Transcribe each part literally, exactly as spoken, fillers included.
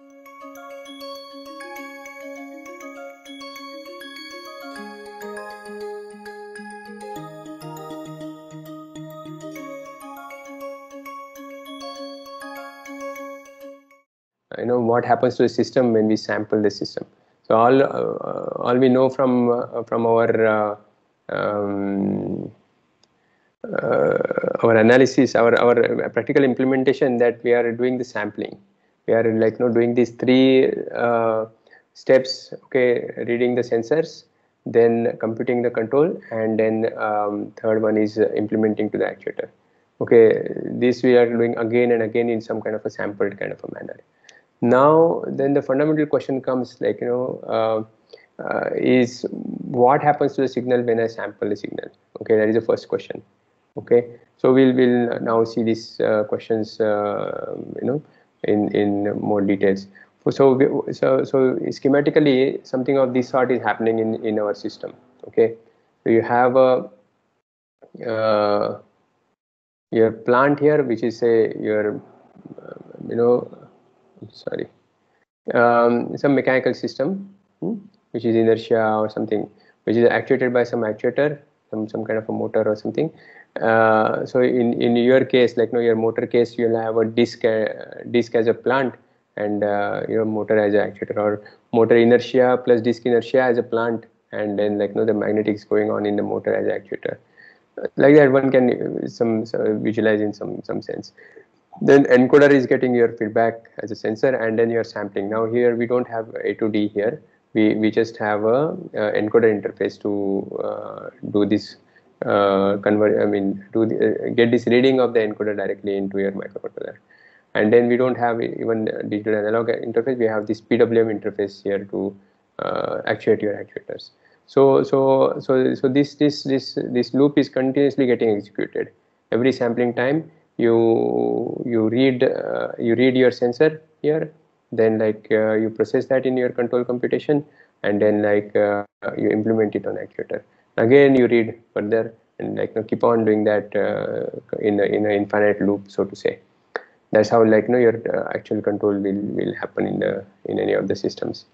You know what happens to the system when we sample the system. So all uh, all we know from uh, from our uh, um, uh, our analysis, our our practical implementation, that we are doing the sampling. We are like you know doing these three uh, steps. Okay, reading the sensors, then computing the control, and then um, third one is uh, implementing to the actuator. Okay, this we are doing again and again in some kind of a sampled kind of a manner. Now then the fundamental question comes, like you know uh, uh, is what happens to the signal when I sample the signal. Okay, that is the first question. Okay, so we'll will now see these uh, questions uh, you know in in more details. So we, so so schematically something of this sort is happening in in our system. Okay, so you have a uh, your plant here, which is a your uh, you know sorry um, some mechanical system, hmm, which is inertia or something, which is actuated by some actuator, some some kind of a motor or something. Uh, so in in your case, like you know, your motor case, you'll have a disc uh, disc as a plant, and uh, your motor as an actuator, or motor inertia plus disc inertia as a plant, and then like you know the magnetics going on in the motor as an actuator. Like that, one can uh, some uh, visualize in some some sense. Then encoder is getting your feedback as a sensor, and then you're sampling. Now here we don't have A to D here. We we just have a uh, encoder interface to uh, do this uh, convert. I mean, do the, uh, get this reading of the encoder directly into your microcontroller. And then we don't have even digital analog interface. We have this P W M interface here to uh, actuate your actuators. So so so so this this this this loop is continuously getting executed every sampling time. You you read uh, you read your sensor here, then like uh, you process that in your control computation, and then like uh, you implement it on actuator. Again you read further, and like you know, keep on doing that uh, in a, in an infinite loop, so to say. That's how like you know your uh, actual control will will happen in the in any of the systems.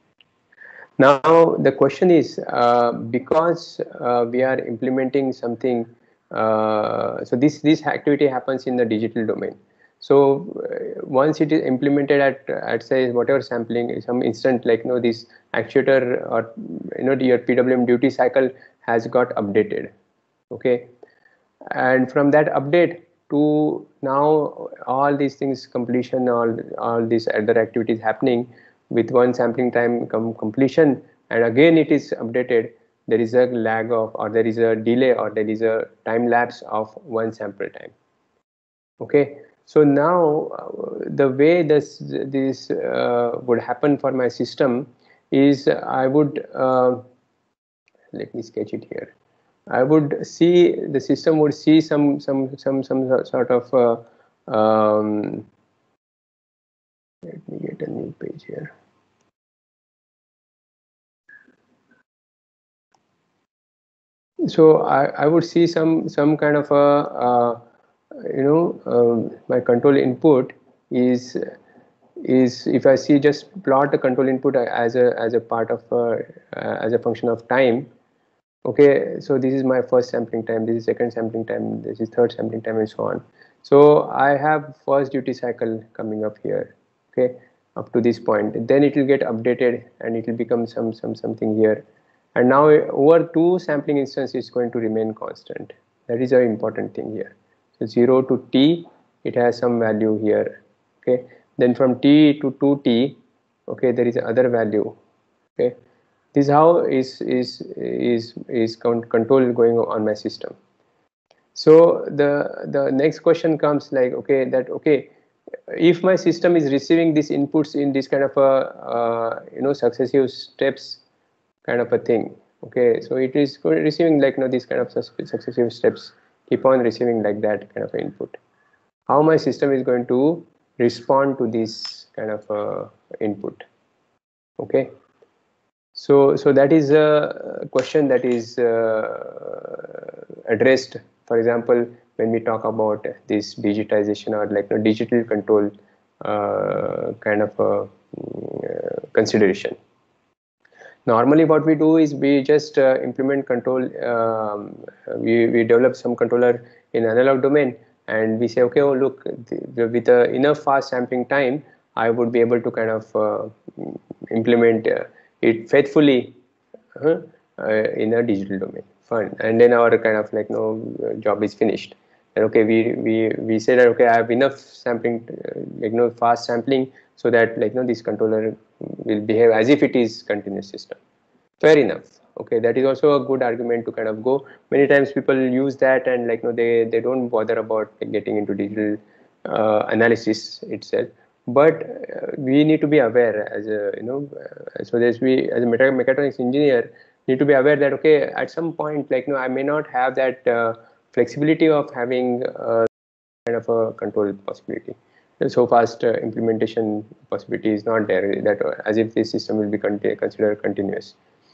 Now the question is, uh, because uh, we are implementing something, uh, so this this activity happens in the digital domain. So uh, once it is implemented at at say whatever sampling, some instant, like you know this actuator or you know your P W M duty cycle has got updated. Okay, and from that update to now all these things completion, all all these other activities happening with one sampling time com completion, and again it is updated. There is a lag of, or there is a delay, or there is a time lapse of one sample time. Okay, so now uh, the way this this uh, would happen for my system is I would uh, let me sketch it here. I would see the system would see some some some some sort of uh, um, let me get a new page here. So I, I would see some some kind of a uh, you know um, my control input is is if I see just plot the control input as a as a part of uh, uh, as a function of time. Okay, so this is my first sampling time, this is second sampling time, this is third sampling time, and so on. So I have first duty cycle coming up here. Okay, up to this point, then it will get updated and it will become some some something here, and now over two sampling instances it's going to remain constant. That is a important thing here. So zero to t, it has some value here. Okay, then from t to two t, okay, there is another value. Okay, this is how is is is is control going on my system. So the the next question comes like, okay, that okay, if my system is receiving these inputs in this kind of a uh, you know successive steps kind of a thing. Okay, so it is receiving like you know these kind of successive steps, keep on receiving like that kind of input. How my system is going to respond to this kind of uh, input? Okay. So, so that is a question that is uh, addressed, for example, when we talk about this digitization or like you know, digital control uh, kind of a uh, consideration. Normally what we do is we just uh, implement control, um, we, we develop some controller in analog domain, and we say, okay, oh look, the, with uh, enough fast sampling time, I would be able to kind of uh, implement uh, it faithfully uh, uh, in a digital domain. Fine. And then our kind of like no job is finished. And okay, we we we say that okay, I have enough sampling, uh, like no fast sampling, so that like no this controller will behave as if it is continuous system. Fair enough. Okay, that is also a good argument to kind of go. Many times people use that and like no they they don't bother about like, getting into digital uh, analysis itself. But uh, we need to be aware as a you know uh, so there's we as a mechatronics engineer need to be aware that okay, at some point like no I may not have that uh, flexibility of having uh, kind of a control possibility. And so fast uh, implementation possibility is not there, that uh, as if this system will be con considered continuous.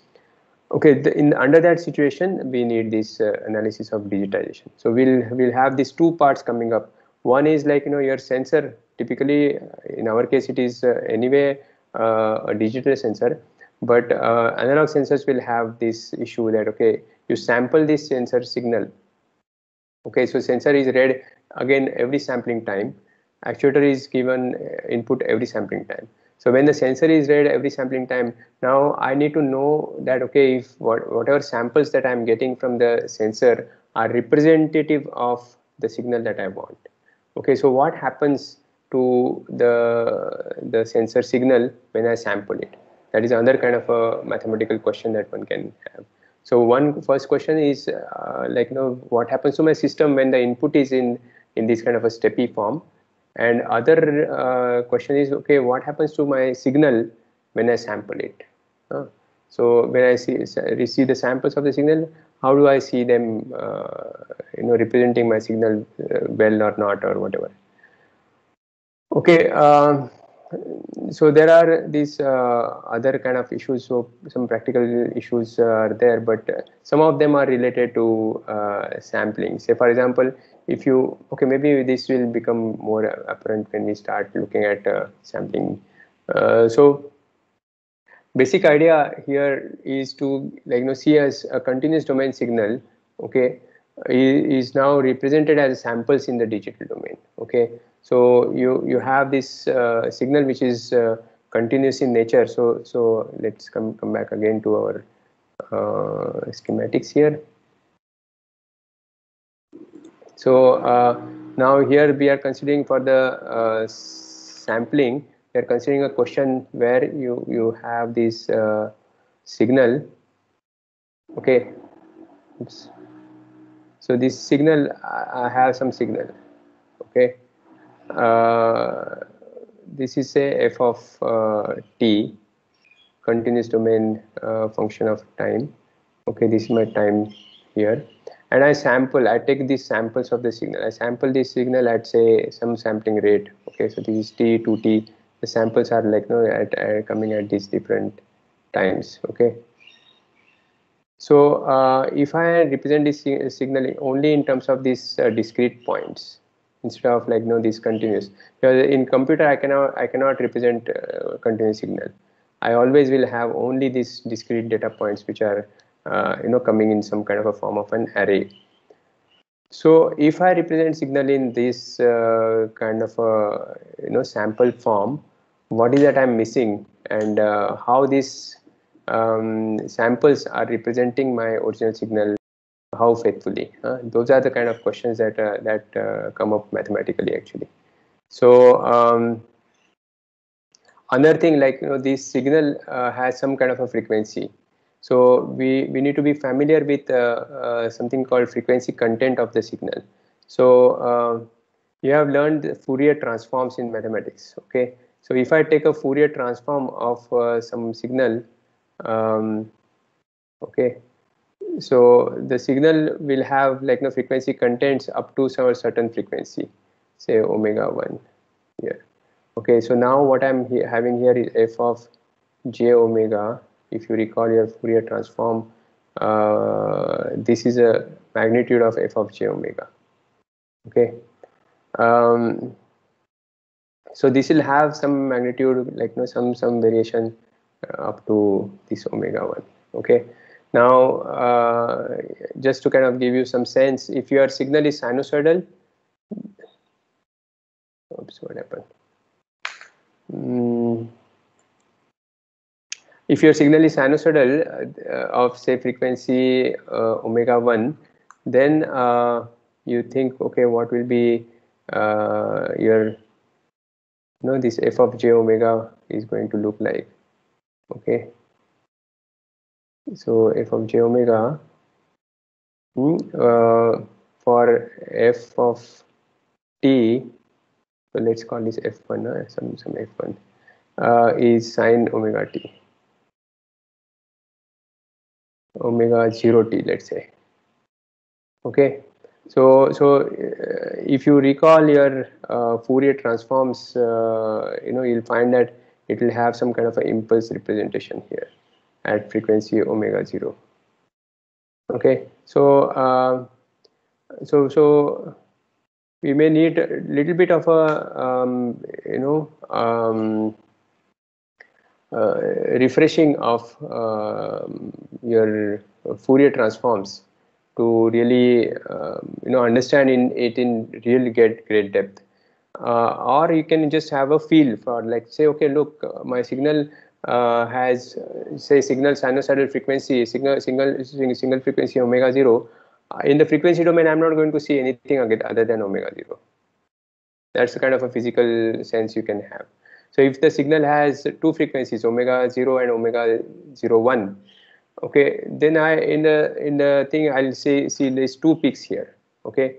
Okay, the, in under that situation, we need this uh, analysis of digitization. So we'll we'll have these two parts coming up. One is like you know your sensor. Typically, in our case, it is uh, anyway uh, a digital sensor, but uh, analog sensors will have this issue that okay, you sample this sensor signal. Okay, so sensor is read again every sampling time. Actuator is given input every sampling time. So when the sensor is read every sampling time, now I need to know that okay, if what, whatever samples that I'm getting from the sensor are representative of the signal that I want. Okay, so what happens to the the sensor signal when I sample it? That is another kind of a mathematical question that one can have. So one first question is uh, like you know what happens to my system when the input is in in this kind of a steppy form, and other uh, question is okay, what happens to my signal when I sample it? Uh, so when I see receive the samples of the signal, how do I see them uh, you know representing my signal uh, well or not or whatever? Okay. Uh, so there are these uh, other kind of issues, so some practical issues are there, but uh, some of them are related to uh, sampling. Say for example, if you okay, maybe this will become more apparent when we start looking at uh, sampling. Uh, so basic idea here is to like you know see as a continuous domain signal, okay, is now represented as samples in the digital domain. Okay, so you you have this uh, signal which is uh, continuous in nature. So so let's come come back again to our uh, schematics here. So uh, now here we are considering for the uh, sampling, we are considering a question where you you have this uh, signal. Okay. Oops. So this signal, I have some signal. Okay. Uh, this is a f of uh, t, continuous domain uh, function of time. Okay, this is my time here, and I sample. I take these samples of the signal. I sample this signal at say some sampling rate. Okay, so this is t, two t. The samples are like no at, at coming at these different times. Okay. So uh, if I represent this signal only in terms of these uh, discrete points instead of like you know this continuous, because in computer I cannot I cannot represent uh, continuous signal. I always will have only these discrete data points which are uh, you know coming in some kind of a form of an array. So if I represent signal in this uh, kind of a you know sample form, what is that I'm missing, and uh, how this um, samples are representing my original signal, how faithfully? Uh, those are the kind of questions that uh, that uh, come up mathematically actually. So um, another thing, like you know, this signal uh, has some kind of a frequency. So we we need to be familiar with uh, uh, something called frequency content of the signal. So uh, you have learned Fourier transforms in mathematics. Okay. So if I take a Fourier transform of uh, some signal, um, okay, so the signal will have like no frequency contents up to some certain frequency, say omega one here. Okay, so now what I'm he having here is f of j omega. If you recall your Fourier transform, uh, this is a magnitude of f of j omega. Okay. Um, So this will have some magnitude, like you know, some some variation uh, up to this omega one. Okay. Now, uh, just to kind of give you some sense, if your signal is sinusoidal, oops, what happened? Mm, if your signal is sinusoidal uh, of say frequency uh, omega one, then uh, you think, okay, what will be uh, your, you know, this f of j omega is going to look like. Okay, so f of j omega hmm, uh, for f of t, so let's call this f one, uh, some some f one uh, is sine omega t, omega zero t, let's say. Okay, so so uh, if you recall your uh, Fourier transforms, uh, you know, you'll find that it will have some kind of an impulse representation here at frequency omega zero. Okay, so uh, so so we may need a little bit of a um, you know um, uh, refreshing of uh, your Fourier transforms to really uh, you know understand in it in really get great depth, uh, or you can just have a feel for, like, say, okay, look, uh, my signal uh, has uh, say signal sinusoidal frequency, signal single single frequency omega zero. Uh, in the frequency domain, I'm not going to see anything other than omega zero. That's the kind of a physical sense you can have. So if the signal has two frequencies, omega zero and omega zero one, okay, then I in the in the thing I'll say see there's two peaks here. Okay,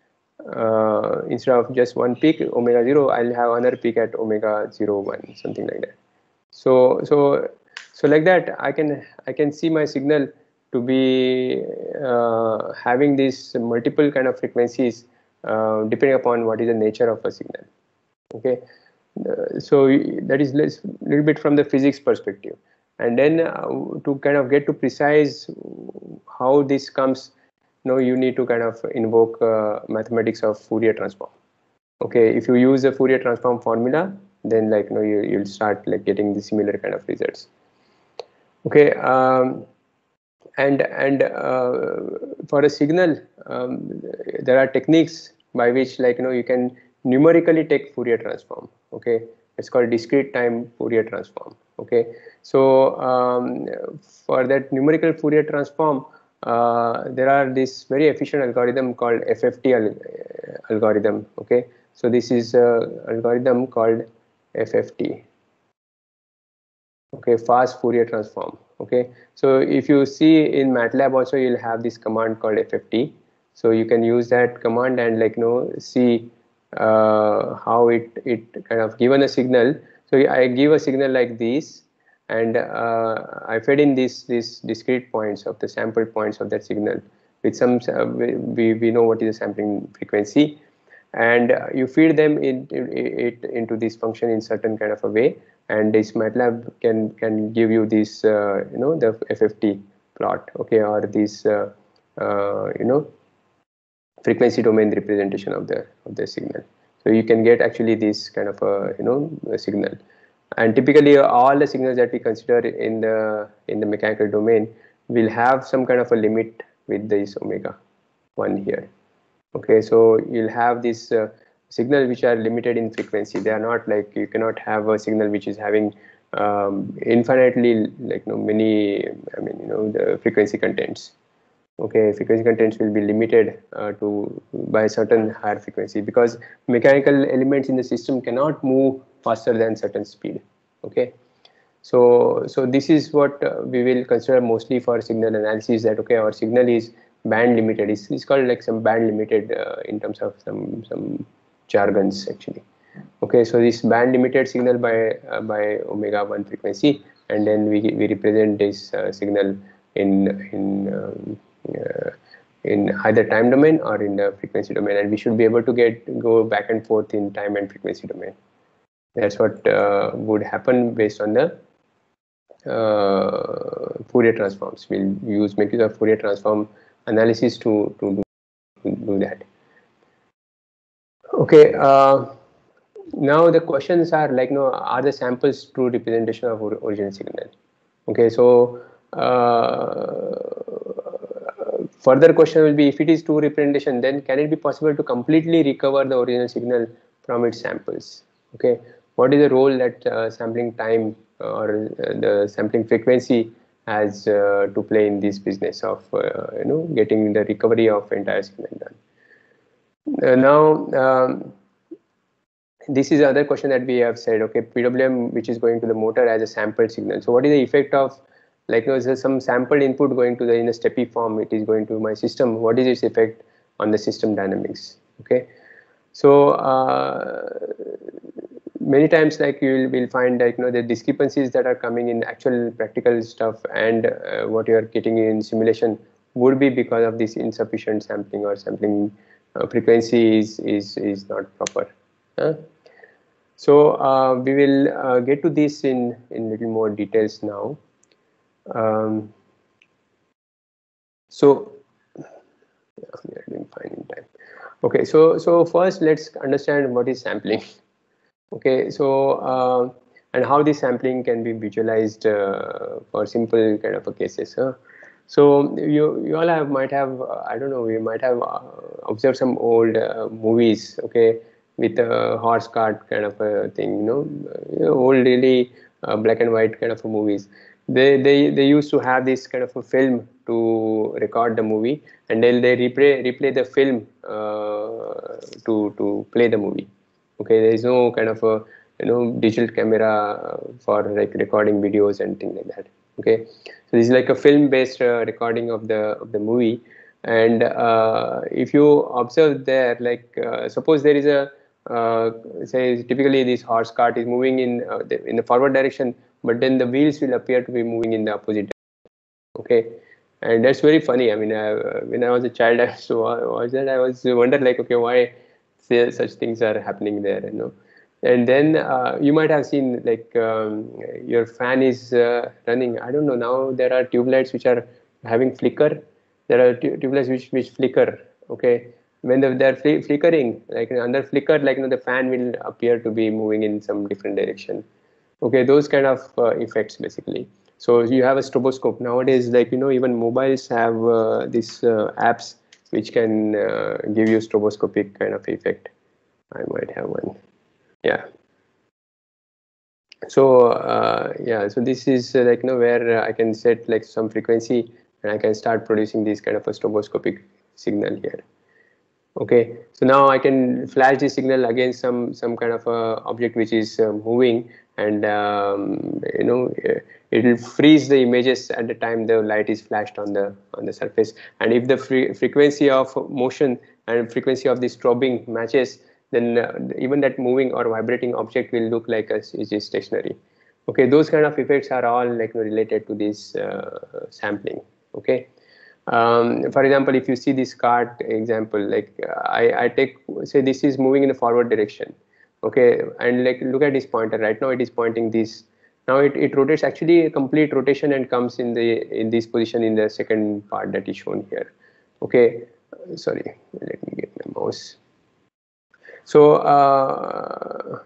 uh, instead of just one peak omega zero, I'll have another peak at omega zero one, something like that. So so so like that, I can I can see my signal to be uh, having these multiple kind of frequencies uh, depending upon what is the nature of a signal. Okay, uh, so that is less little bit from the physics perspective, and then uh, to kind of get to precise how this comes, you know, you need to kind of invoke uh, mathematics of Fourier transform. Okay, if you use the Fourier transform formula, then like you know you, you'll start like getting the similar kind of results. Okay, um, and and uh, for a signal, um, there are techniques by which, like you know, you can numerically take Fourier transform. Okay, it's called discrete time Fourier transform. Okay, so um, for that numerical Fourier transform, uh, there are this very efficient algorithm called F F T al algorithm. Okay, so this is a algorithm called F F T. Okay, fast Fourier transform. Okay, so if you see in MATLAB also, you'll have this command called F F T. So you can use that command and like you know see uh, how it it kind of given a signal. So I give a signal like this, and uh, I fed in these these discrete points of the sample points of that signal with some uh, we we know what is the sampling frequency, and uh, you feed them in, in, it into this function in certain kind of a way, and this MATLAB can can give you this uh, you know the F F T plot, okay, or this uh, uh, you know frequency domain representation of the of the signal. So you can get actually this kind of a you know a signal, and typically all the signals that we consider in the in the mechanical domain will have some kind of a limit with this omega one here. Okay, so you'll have this uh, signal which are limited in frequency. They are not like, you cannot have a signal which is having um, infinitely like you know many, I mean you know the frequency contents. Okay, frequency contents will be limited uh, to by a certain higher frequency, because mechanical elements in the system cannot move faster than certain speed. Okay, so so this is what uh, we will consider mostly for signal analysis, that okay, our signal is band limited. It's, it's called like some band limited uh, in terms of some some jargons actually. Okay, so this band limited signal by uh, by omega one frequency, and then we we represent this uh, signal in in um, uh, in either time domain or in the frequency domain, and we should be able to get go back and forth in time and frequency domain. That's what uh, would happen based on the uh, Fourier transforms. We'll use make use of Fourier transform analysis to to do, to do that. Okay. Uh, now the questions are like, no, are the samples true representation of or original signal? Okay, so uh, further question will be, if it is true representation, then can it be possible to completely recover the original signal from its samples? Okay, what is the role that uh, sampling time or uh, the sampling frequency has uh, to play in this business of uh, you know getting the recovery of entire signal done? Uh, now. Um, this is another question that we have said, okay, P W M which is going to the motor as a sampled signal. So what is the effect of, like, you know, there's some sampled input going to the, in a steppy form, it is going to my system. What is its effect on the system dynamics? Okay, so uh, many times, like, you will, will find, like, you know, the discrepancies that are coming in actual practical stuff and uh, what you are getting in simulation would be because of this insufficient sampling, or sampling uh, frequency is, is, is not proper. Huh? So uh, we will uh, get to this in in little more details now. Um, so yeah, we are doing fine in time. Okay, so so first let's understand what is sampling. Okay, so uh, and how this sampling can be visualized uh, for simple kind of a cases. Huh? So you you all have might have uh, I don't know, you might have uh, observed some old uh, movies, okay, with a horse cart kind of a thing, you know, you know old really uh, black and white kind of a movies. They they they used to have this kind of a film to record the movie, and then they replay replay the film uh, to to play the movie. Okay, there is no kind of a you know digital camera for like recording videos and things like that. Okay, so this is like a film based uh, recording of the of the movie. And uh, if you observe there, like uh, suppose there is a uh, say typically this horse cart is moving in uh, the, in the forward direction, but then the wheels will appear to be moving in the opposite direction. Okay, and that's very funny. I mean, uh, when I was a child, I so was that I was wonder like, okay, why such things are happening there, you know. And then uh, you might have seen, like, um, your fan is uh, running. I don't know, now there are tube lights which are having flicker. There are tube lights which which flicker. Okay, when the, they're fl flickering, like under flicker, like, you know, the fan will appear to be moving in some different direction. Okay, those kind of uh, effects basically. So you have a stroboscope nowadays, like, you know, even mobiles have uh, these uh, apps which can uh, give you stroboscopic kind of effect. I might have one. Yeah. So uh, yeah, so this is uh, like, you know, where uh, I can set like some frequency and I can start producing this kind of a stroboscopic signal here. Okay, so now I can flash the signal against some some kind of a object which is uh, moving, and um, you know it will freeze the images at the time the light is flashed on the on the surface. And if the free frequency of motion and frequency of the strobing matches, then uh, even that moving or vibrating object will look like a, it is stationary. Okay, those kind of effects are all, like, you know, related to this uh, sampling. Okay. Um, for example, if you see this cart example, like uh, I, I take, say this is moving in a forward direction, okay, and like look at this pointer. Right now it is pointing this. Now it, it rotates actually a complete rotation and comes in the in this position in the second part that is shown here. Okay, uh, sorry, let me get my mouse. So uh,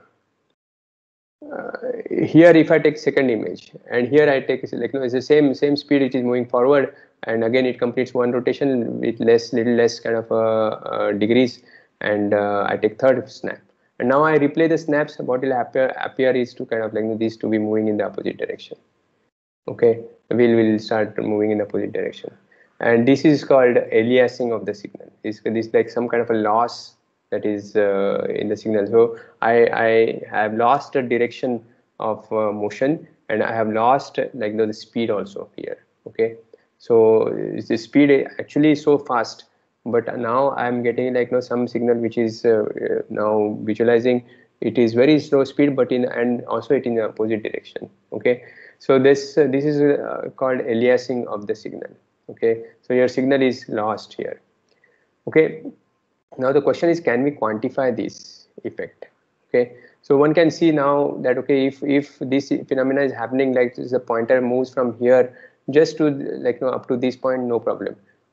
uh, here if I take second image, and here I take, like, you know, it's the same same speed, it is moving forward, and again it completes one rotation with less little less kind of uh, uh, degrees, and uh, I take third snap, and now I replay the snaps. What will appear appear is to kind of like these to be moving in the opposite direction. Okay, the wheel will start moving in the opposite direction, and this is called aliasing of the signal. This is like some kind of a loss that is uh, in the signal. So I, I have lost the direction of uh, motion, and I have lost, like, you know, the speed also here. Okay, so the speed actually is so fast, but now I'm getting, like, you know, some signal which is uh, now visualizing. It is very slow speed, but in and also it in the opposite direction. Okay, so this uh, this is uh, called aliasing of the signal. Okay, so your signal is lost here. Okay, now the question is, can we quantify this effect? Okay, so one can see now that, okay, if if this phenomena is happening, like the pointer moves from here just to, like, you know, up to this point, no problem.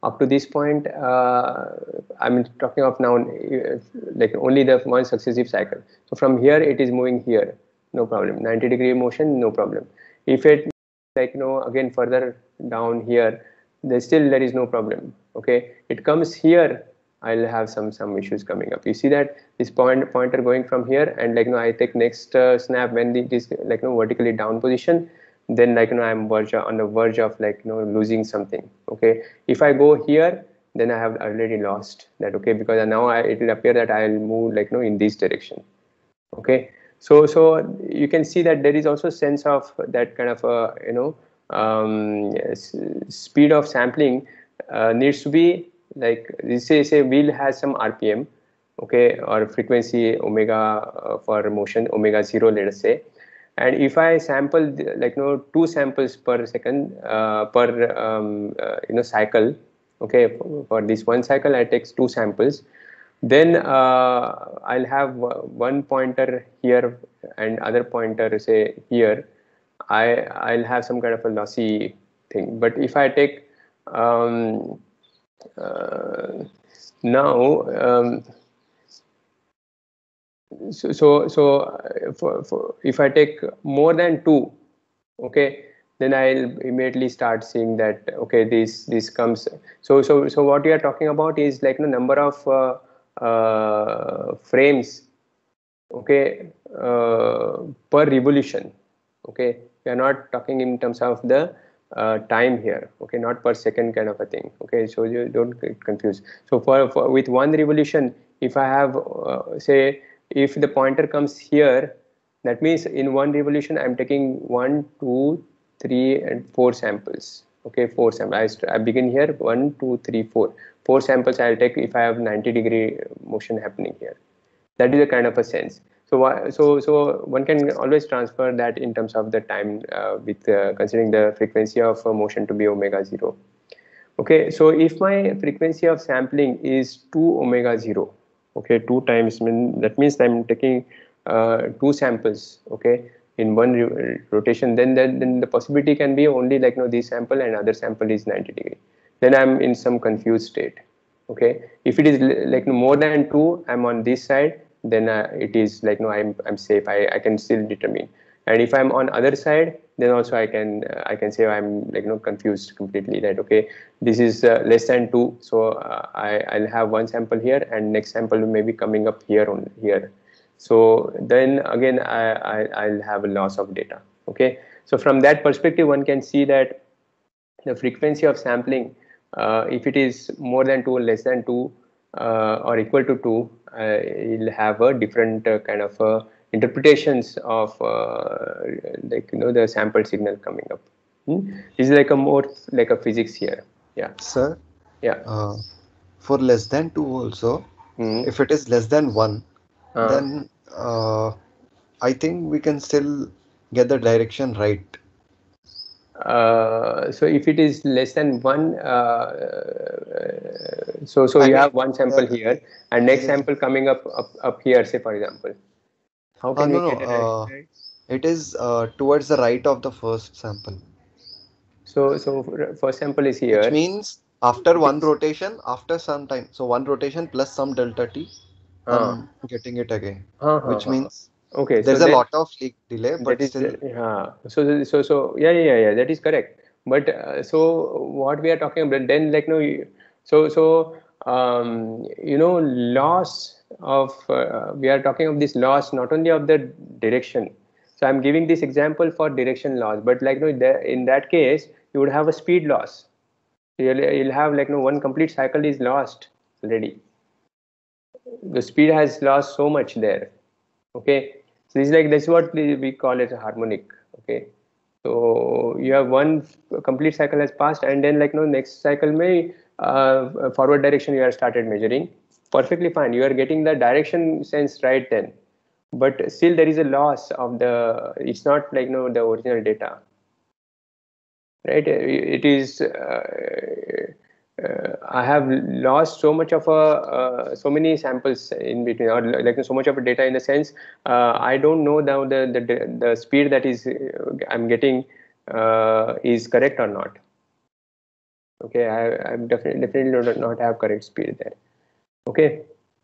Up to this point, uh, I'm talking of now uh, like only the one successive cycle. So from here it is moving here, no problem. ninety degree motion, no problem. If it like you know again further down here, there still there is no problem. Okay, it comes here, I'll have some some issues coming up. You see that this point pointer going from here, and like you know I take next uh, snap when it is like you know vertically down position, then like you know I'm verge on the verge of like you know losing something. Okay, if I go here, then I have already lost that. Okay, because now I, it will appear that I will move like you know in this direction. Okay, so so you can see that there is also sense of that kind of a you know um, speed of sampling uh, needs to be like this. Say say wheel has some R P M, okay, or frequency omega uh, for motion omega zero, let us say. And if I sample like you know two samples per second uh, per um, uh, you know cycle, okay, for, for this one cycle I take two samples, then uh, I'll have one pointer here and other pointer say here. I I'll have some kind of a lossy thing. But if I take um, uh, now um, so so, so uh, for, for if I take more than two, okay, then I'll immediately start seeing that okay this this comes. So so so what we are talking about is like the you know, number of uh, uh, frames, okay, uh, per revolution. Okay, we are not talking in terms of the uh, time here, okay, not per second kind of a thing. Okay, so you don't get confused. So for, for with one revolution, if I have uh, say if the pointer comes here, that means in one revolution I'm taking one two three and four samples. Okay, four samples. I, I begin here one two three four four samples I'll take if I have ninety degree motion happening here. That is a kind of a sense. So, so, so one can always transfer that in terms of the time uh, with uh, considering the frequency of uh, motion to be omega zero. Okay, so if my frequency of sampling is two omega zero, okay, two times, mean, that means I'm taking uh, two samples, okay, in one rotation, then, then then the possibility can be only like you know this sample and other sample is ninety degree. Then I'm in some confused state. Okay, if it is like more than two, I'm on this side, then uh, it is like no, I'm I'm safe. I, I can still determine. And if I'm on other side, then also I can uh, I can say I'm like you know confused completely that okay, this is uh, less than two, so uh, I I'll have one sample here and next sample may be coming up here on here. So then again I, I I'll have a loss of data. Okay, so from that perspective, one can see that the frequency of sampling, uh, if it is more than two or less than two uh, or equal to two, uh, you'll have a different uh, kind of uh, interpretations of uh, like you know the sample signal coming up. Hmm? This is like a more like a physics here. Yeah. Sir, Yeah. uh, for less than two also, Hmm. if it is less than one, Uh, then uh, I think we can still get the direction right. uh, so if it is less than one, uh, so so I you mean, have one uh, sample here and next yes. sample coming up up, up here, say for example. How Uh, can no, we no. get a direction Uh, right? it is uh, towards the right of the first sample, So, so first sample is which here. means after It one is. rotation, after some time, so one rotation plus some delta t, Uh, I'm getting it again, uh, uh, which uh. means Okay, so there's a then lot of leak delay, that but is still, uh, so so so yeah yeah yeah that is correct. But uh, so what we are talking about then like no, so so um, you know loss of uh, we are talking of this loss not only of the direction. So I'm giving this example for direction loss, but like no, in that case you would have a speed loss. You'll, you'll have like no one complete cycle is lost already. The speed has lost so much there. Okay, so this is like this is what we call it a harmonic. Okay, so you have one complete cycle has passed and then like no next cycle may uh, forward direction you have started measuring perfectly fine, you are getting the direction sense right then, but still there is a loss of the, it's not like no the original data, right? It is uh, uh, I have lost so much of a uh, so many samples in between, or like so much of a data in the sense uh, I don't know now the, the the speed that is uh, I'm getting uh, is correct or not. Okay, I, I'm definitely definitely not, not have correct speed there. Okay,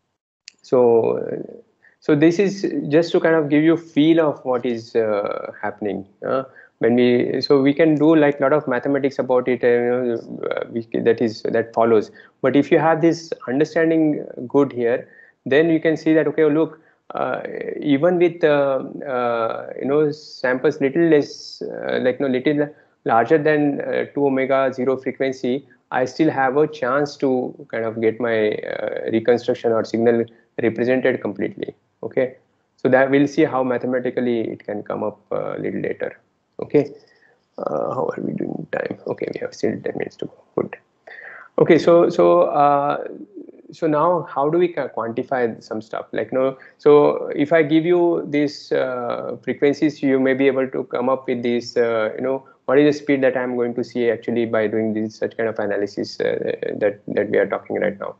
so so this is just to kind of give you feel of what is uh, happening uh, when we so we can do like a lot of mathematics about it, uh, you know, uh, we, that is that follows. But if you have this understanding good here, then you can see that okay, look, uh, even with uh, uh, you know samples little less uh, like no little larger than uh, two omega zero frequency, I still have a chance to kind of get my uh, reconstruction or signal represented completely. Okay, so that we'll see how mathematically it can come up a little later. Okay, uh, how are we doing time? Okay, we have still ten minutes to go. Good. Okay, so so uh, so now how do we quantify some stuff like no? So if I give you these uh, frequencies, you may be able to come up with these. Uh, you know, what is the speed that I'm going to see actually by doing this such kind of analysis uh, that that we are talking right now.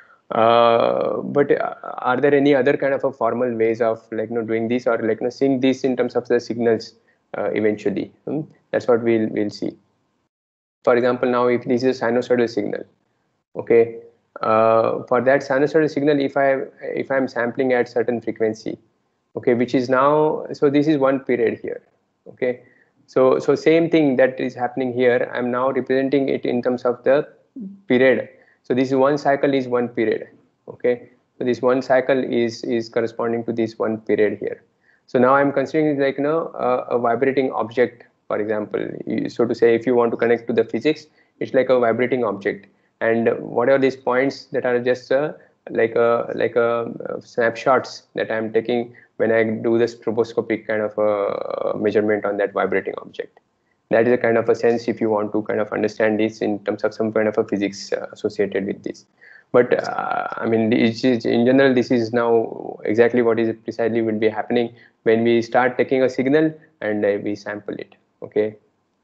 Uh, but uh, are there any other kind of a formal ways of like you know doing this or like you know seeing this in terms of the signals uh, eventually? Hmm? That's what we'll we'll see. For example, now if this is a sinusoidal signal, okay, uh, for that sinusoidal signal, if I if I'm sampling at certain frequency, okay, which is now so this is one period here, okay, so so same thing that is happening here. I'm now representing it in terms of the period. So this one cycle is one period, okay. So this one cycle is is corresponding to this one period here. So now I'm considering like you know a, a vibrating object, for example. So to say, if you want to connect to the physics, it's like a vibrating object, and what are these points that are just uh, like a like a uh, snapshots that I'm taking when I do the stroboscopic kind of a measurement on that vibrating object. That is a kind of a sense if you want to kind of understand this in terms of some kind of a physics uh, associated with this. But uh, I mean, is, in general, this is now exactly what is precisely will be happening when we start taking a signal and uh, we sample it. Okay,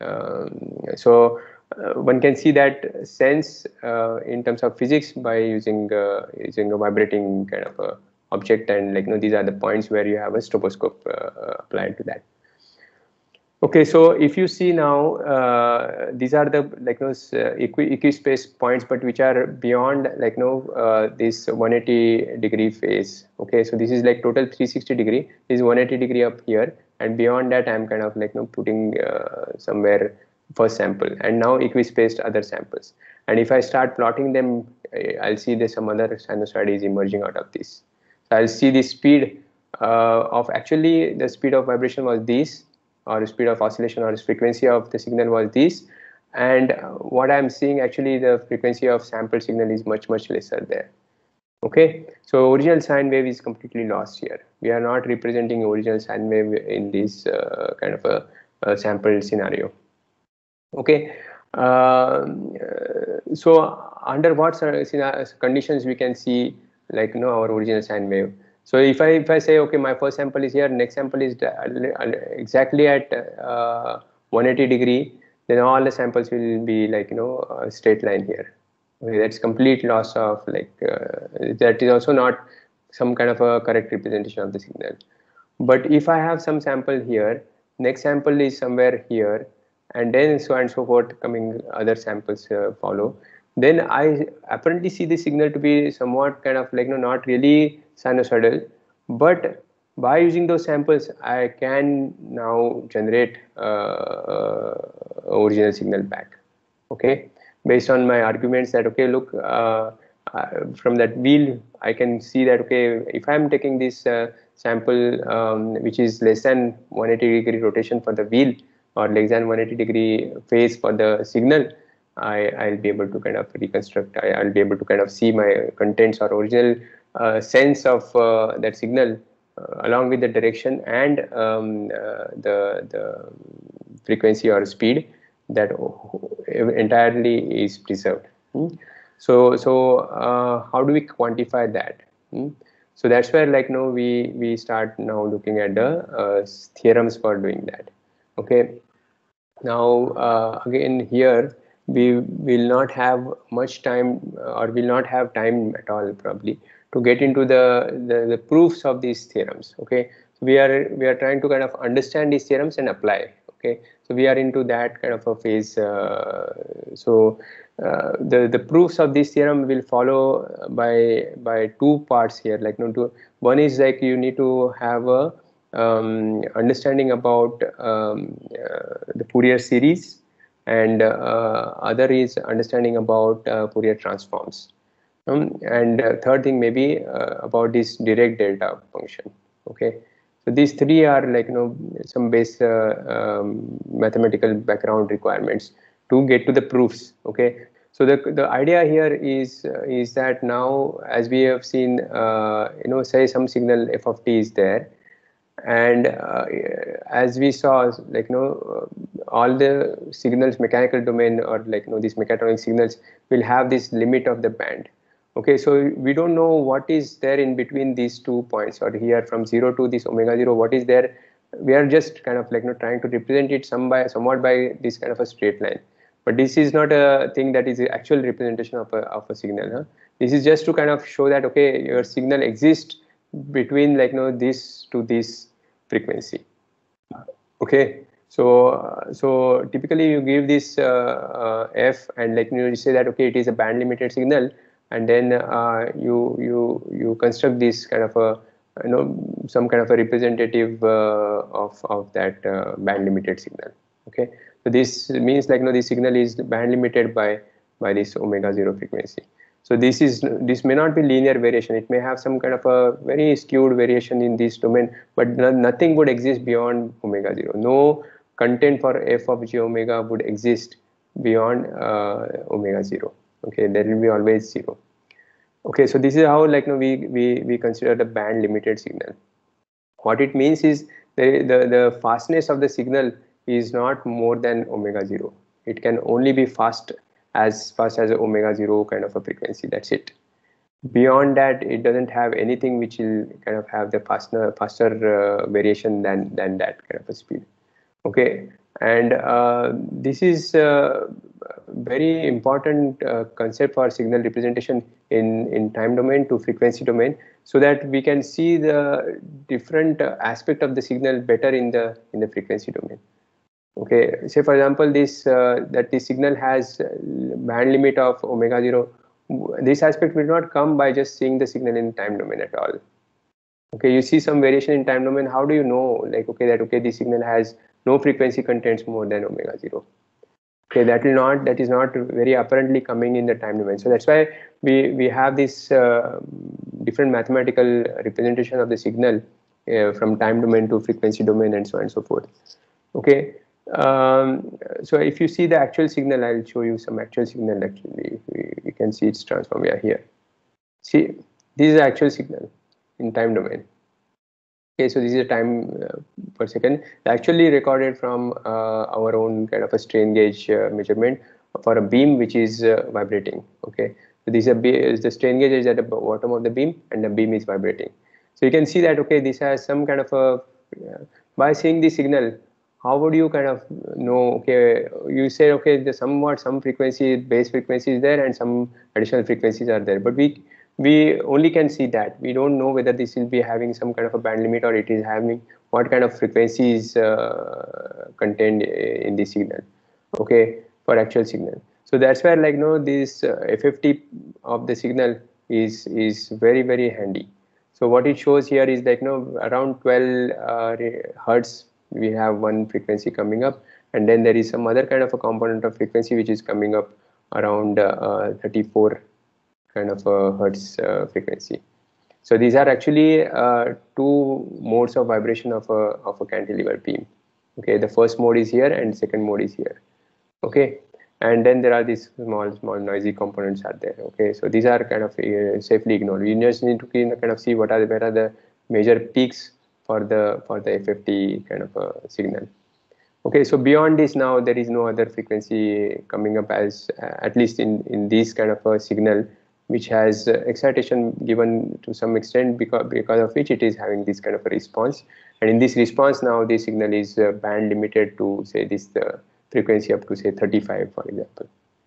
um, so uh, one can see that sense uh, in terms of physics by using uh, using a vibrating kind of a object, and like you know these are the points where you have a stroboscope uh, applied to that. Okay, so if you see now, uh, these are the like you know, uh, equi equi-space points, but which are beyond like you know uh, this one eighty degree phase. Okay, so this is like total three sixty degree. This is one eighty degree up here, and beyond that, I'm kind of like you know putting uh, somewhere first sample, and now equi-spaced other samples. And if I start plotting them, I'll see there's some other sinusoid is emerging out of this. So I'll see the speed uh, of actually the speed of vibration was this, or speed of oscillation or frequency of the signal was this, and what I'm seeing actually the frequency of sample signal is much much lesser there. Okay, so original sine wave is completely lost here. We are not representing original sine wave in this uh, kind of a, a sample scenario. Okay, uh, so under what conditions we can see like you know our original sine wave? So if I if I say okay, my first sample is here, next sample is exactly at uh, one eighty degree, then all the samples will be like you know a straight line here. Okay, that's complete loss of like uh, that is also not some kind of a correct representation of the signal. But if I have some sample here, next sample is somewhere here, and then so on and so forth, coming other samples uh, follow, then I apparently see the signal to be somewhat kind of like you know, not really sinusoidal, but by using those samples, I can now generate uh, uh, original signal back. Okay, based on my arguments that okay, look, uh, uh, from that wheel, I can see that okay, if I'm taking this uh, sample um, which is less than one eighty degree rotation for the wheel or less than one eighty degree phase for the signal, I, I'll be able to kind of reconstruct, I, I'll be able to kind of see my contents or original uh, sense of uh, that signal uh, along with the direction and um, uh, the, the frequency or speed that entirely is preserved. Hmm? So, so uh, how do we quantify that? Hmm? So that's where like no, we we start now looking at the uh, theorems for doing that. Okay. Now uh, again here we will not have much time or will not have time at all probably to get into the, the, the proofs of these theorems. Okay, so we are we are trying to kind of understand these theorems and apply. Okay, so we are into that kind of a phase. Uh, so uh, the the proofs of this theorem will follow by by two parts here. Like, you know, two, one is like you need to have a um, understanding about um, uh, the Fourier series, and uh, other is understanding about uh, Fourier transforms. Um, and uh, third thing maybe uh, about this Dirac delta function. Okay, so these three are like, you know, some base uh, um, mathematical background requirements to get to the proofs. Okay, so the the idea here is uh, is that now, as we have seen, uh, you know, say some signal f of t is there, and uh, as we saw, like, you know, uh, all the signals, mechanical domain, or like, you know, these mechatronic signals will have this limit of the band. Okay, so we don't know what is there in between these two points, or here from zero to this omega zero, what is there. We are just kind of like, you know, trying to represent it some by somewhat by this kind of a straight line, but this is not a thing that is the actual representation of a, of a signal, huh? This is just to kind of show that, okay, your signal exists between, like, you know, this to this frequency. Okay, so uh, so typically you give this uh, uh, f, and like, you know, you say that, okay, it is a band limited signal, and then uh, you you you construct this kind of a, you know, some kind of a representative uh, of of that uh, band limited signal. Okay, so this means, like, you know, this signal is band limited by by this omega zero frequency. So this is this may not be linear variation. It may have some kind of a very skewed variation in this domain, but no, nothing would exist beyond omega zero. No content for f of j omega would exist beyond uh, omega zero. Okay, there will be always zero. Okay, so this is how, like, you know, we we we consider the band limited signal. What it means is the the, the fastness of the signal is not more than omega zero. It can only be fast as fast as omega zero kind of a frequency. That's it. Beyond that, it doesn't have anything which will kind of have the faster faster uh, variation than than that kind of a speed. Okay, and uh, this is uh, very important uh, concept for signal representation in in time domain to frequency domain, so that we can see the different uh, aspect of the signal better in the in the frequency domain. Okay, say for example, this uh, that the signal has band limit of omega zero. This aspect will not come by just seeing the signal in time domain at all. Okay, you see some variation in time domain. How do you know, like, okay, that okay, this signal has no frequency contents more than omega zero? Okay, that will not that is not very apparently coming in the time domain. So that's why we we have this uh, different mathematical representation of the signal uh, from time domain to frequency domain, and so on and so forth. Okay, um, so if you see the actual signal, I'll show you some actual signal. Actually, we, we can see its transform. Yeah, here. See, this is the actual signal in time domain. Okay, so this is a time uh, per second, actually recorded from uh, our own kind of a strain gauge uh, measurement for a beam which is uh, vibrating. Okay, so this is, a, is the strain gauge is at the bottom of the beam, and the beam is vibrating. So you can see that, okay, this has some kind of a, uh, by seeing the signal, how would you kind of know? Okay, you say, okay, the somewhat some frequency, base frequency is there, and some additional frequencies are there, but we we only can see that. We don't know whether this will be having some kind of a band limit, or it is having what kind of frequencies uh, contained in the signal. Okay, for actual signal. So that's where, like, you know, this uh, F F T of the signal is is very very handy. So what it shows here is, like, you know, around twelve uh, hertz we have one frequency coming up, and then there is some other kind of a component of frequency which is coming up around uh, thirty-four kind of a hertz uh, frequency. So these are actually uh, two modes of vibration of a of a cantilever beam. Okay, the first mode is here and second mode is here. Okay, and then there are these small small noisy components are there. Okay, so these are kind of uh, safely ignored. You just need to kind of see what are the, where are the major peaks for the for the F F T kind of a signal. Okay, so beyond this, now there is no other frequency coming up as uh, at least in in this kind of a signal, which has uh, excitation given to some extent, because because of which it is having this kind of a response. And in this response, now the signal is uh, band limited to, say, this the frequency up to, say, thirty-five, for example.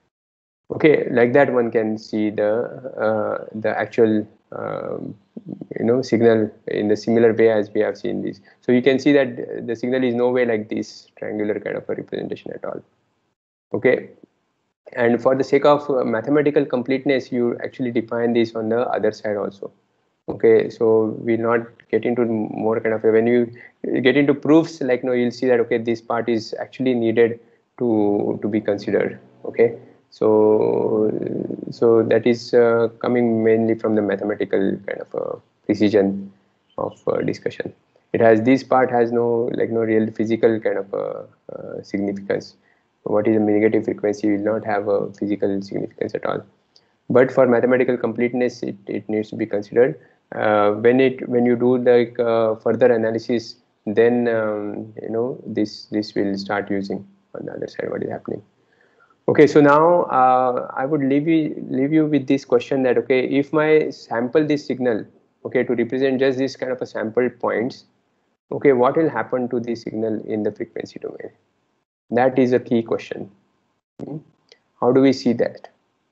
Okay, like that one can see the uh, the actual um, you know signal in the similar way as we have seen this. So you can see that the signal is no way like this triangular kind of a representation at all. Okay, And for the sake of uh, mathematical completeness, you actually define this on the other side also. Okay, so we not get into more kind of a, when you get into proofs, like, no, you'll see that, okay, this part is actually needed to to be considered. Okay, so so that is uh, coming mainly from the mathematical kind of uh, precision of uh, discussion. It has, this part has no, like, no real physical kind of uh, uh, significance. What is a negative frequency will not have a physical significance at all. But for mathematical completeness, it, it needs to be considered. Uh, when it when you do like uh, further analysis, then um, you know this this will start using on the other side what is happening. Okay, so now uh, I would leave you leave you with this question that, okay, if my sample this signal, okay, to represent just this kind of a sample points, okay, what will happen to the signal in the frequency domain? That is a key question. Hmm? How do we see that?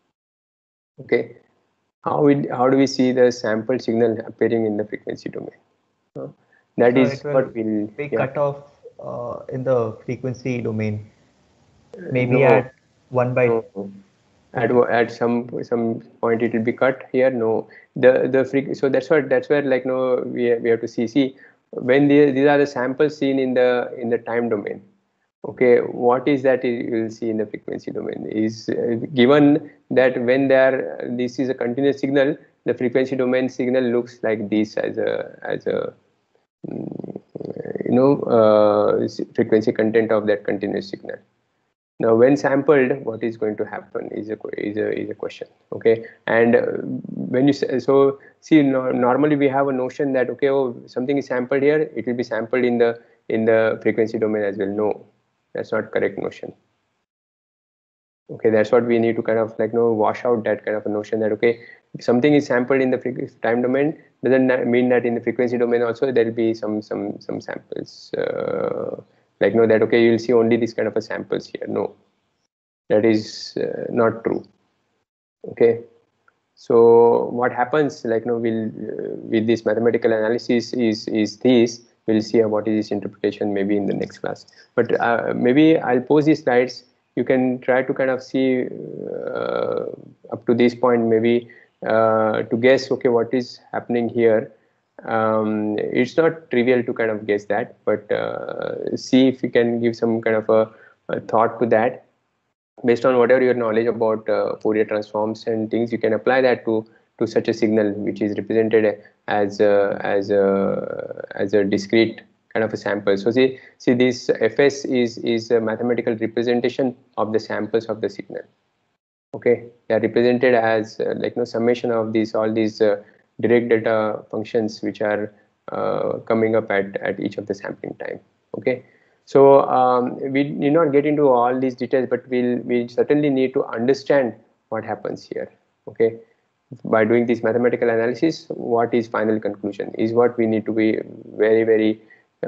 Okay, how we, how do we see the sample signal appearing in the frequency domain? Uh, that So is it will what we'll, be yeah. cut off uh, in the frequency domain, maybe No, at one by no. At at some some point it will be cut here. No, the the freq so that's what that's where, like, no, we we have to see see when the, these are the samples seen in the in the time domain. Okay, what is that you will see in the frequency domain is uh, given that when there this is a continuous signal, the frequency domain signal looks like this as a as a mm, you know uh, frequency content of that continuous signal. Now, when sampled, what is going to happen is a is a is a question. Okay, and uh, when you say, so see, no, normally we have a notion that, okay, oh, something is sampled here, it will be sampled in the in the frequency domain as well. No, that's not correct notion. Okay, that's what we need to kind of, like, no, wash out that kind of a notion that, okay, if something is sampled in the time domain, doesn't mean that in the frequency domain also there will be some some some samples. Uh, like, no, that, okay, you'll see only this kind of a samples here. No, that is uh, not true. Okay, so what happens, like, no, we'll uh, with this mathematical analysis is is this, we'll see what is this interpretation maybe in the next class. But uh, maybe I'll post these slides, you can try to kind of see uh, up to this point, maybe uh, to guess, okay, what is happening here. Um, it's not trivial to kind of guess that, but uh, see if you can give some kind of a, a thought to that. Based on whatever your knowledge about uh, Fourier transforms and things, you can apply that to to such a signal which is represented as a, as a as a discrete kind of a sample. So see see this Fs is is a mathematical representation of the samples of the signal. Okay, they are represented as uh, like, no, summation of these all these uh, direct data functions which are uh, coming up at at each of the sampling time. Okay. So um, we need not get into all these details, but we'll we certainly need to understand what happens here. Okay, by doing this mathematical analysis, what is final conclusion is what we need to be very very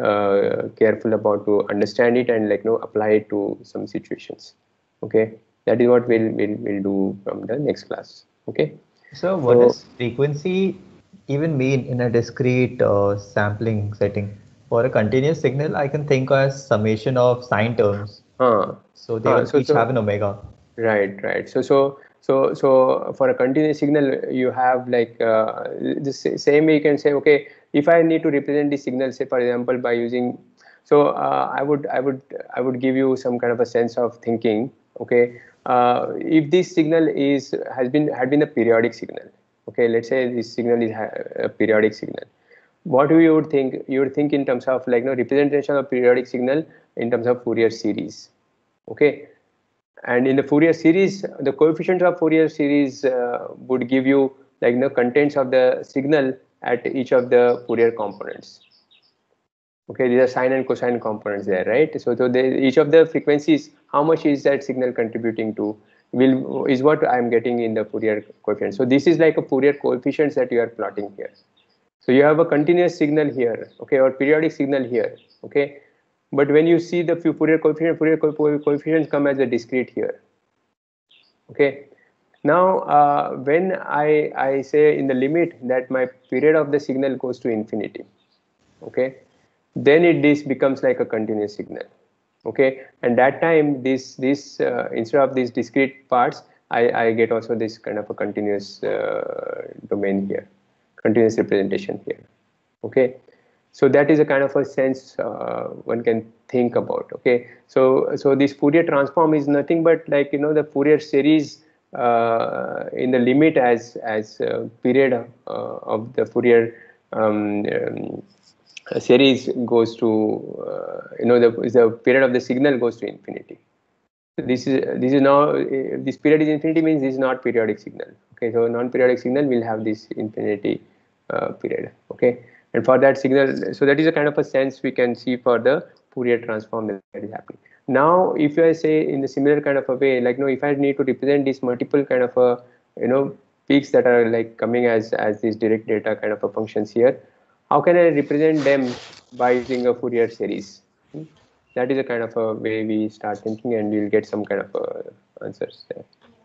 uh, careful about to understand it and, like, no, apply it to some situations. Okay, that is what we'll we'll, we'll do from the next class. Okay. So what So, does frequency even mean in a discrete uh, sampling setting? For a continuous signal, I can think as summation of sine terms. uh, So they uh, all so each have so an omega. right, right. So, so, so, so for a continuous signal, you have, like, uh, the same way you can say, okay, if I need to represent the signal, say for example, by using, so uh, I would, I would, I would give you some kind of a sense of thinking. Okay, uh, if this signal is has been had been a periodic signal. Okay, let's say this signal is a periodic signal. What you would think? You would think in terms of, like, no, representation of periodic signal in terms of Fourier series. Okay. And in the Fourier series, the coefficients of Fourier series uh, would give you, like, the contents of the signal at each of the Fourier components. Okay, these are sine and cosine components there, right? So, so they, each of the frequencies, how much is that signal contributing to, will is what I'm getting in the Fourier coefficient. So this is like a Fourier coefficients that you are plotting here. So you have a continuous signal here, okay, or periodic signal here, okay. But when you see the Fourier coefficient, Fourier co coefficients come as a discrete here. Okay. Now, uh, when I I say in the limit that my period of the signal goes to infinity, okay, then it this becomes like a continuous signal. Okay, and that time this this uh, instead of these discrete parts, I, I get also this kind of a continuous uh, domain here, continuous representation here. Okay, so that is a kind of a sense uh, one can think about. Okay, so so this Fourier transform is nothing but like you know the Fourier series uh, in the limit as as uh, period uh, of the Fourier um, um, series goes to uh, you know the, the period of the signal goes to infinity. So this is this is now uh, this period is infinity means this is not periodic signal. Okay, so non-periodic signal will have this infinity uh, period. Okay, and for that signal, so that is a kind of a sense we can see for the Fourier transform that is happening. Now, if I say in the similar kind of a way, like no, if I need to represent these multiple kind of a you know peaks that are like coming as as these direct data kind of a functions here, how can I represent them by using a Fourier series? That is a kind of a way we start thinking, and we'll get some kind of uh, answers there.